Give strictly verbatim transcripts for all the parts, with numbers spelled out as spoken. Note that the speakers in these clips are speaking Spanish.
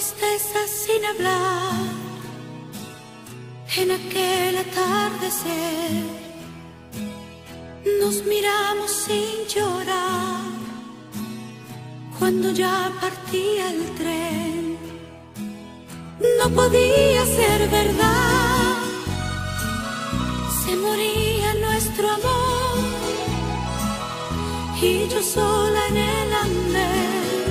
tristeza sin hablar, en aquel atardecer nos miramos sin llorar. Cuando ya partía el tren, no podía ser verdad, se moría nuestro amor y yo sola en el andén,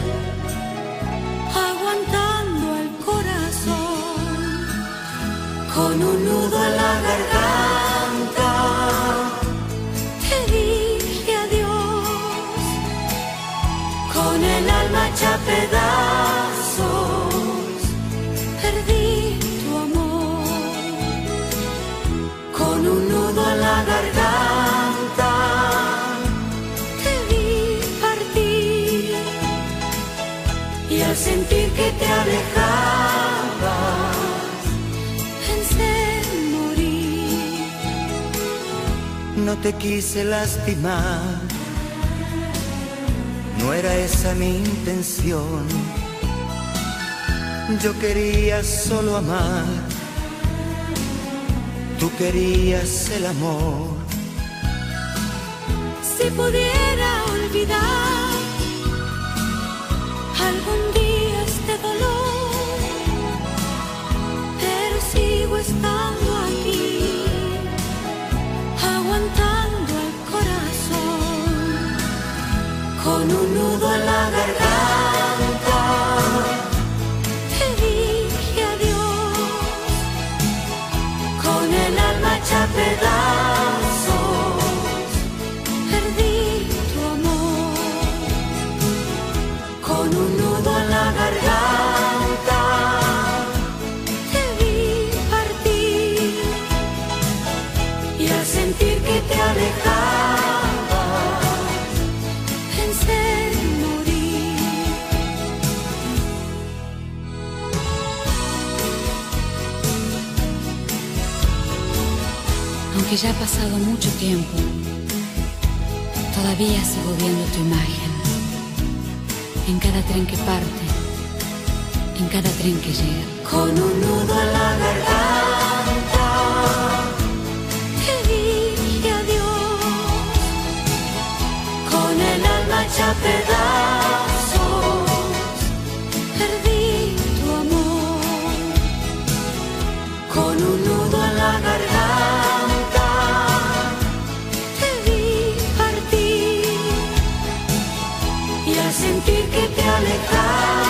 aguantando el corazón con un nudo en la garganta. Te dije adiós, con el alma hecha pedazos, perdí tu amor. Con un nudo en la garganta te vi partir, y al sentir que te alejabas pensé en morir. No te quise lastimar, no era esa mi intención. Yo quería solo amar, tú querías el amor. Si pudiera olvidar algún día este dolor, pero sigo estando aquí, aguantando el corazón con un nudo en la garganta. Te dije adiós, con el alma hecha pedazos, perdí tu amor. Con un nudo en la garganta te vi partir, y al sentir que te alejabas pensé en morir. Aunque ya ha pasado mucho tiempo, todavía sigo viendo tu imagen en cada tren que parte, en cada tren que llega. Con un nudo en la garganta te dije adiós, con el alma hecha pedazos, perdí tu amor. Con un nudo en la garganta te vi partir, y al sentir que te alejabas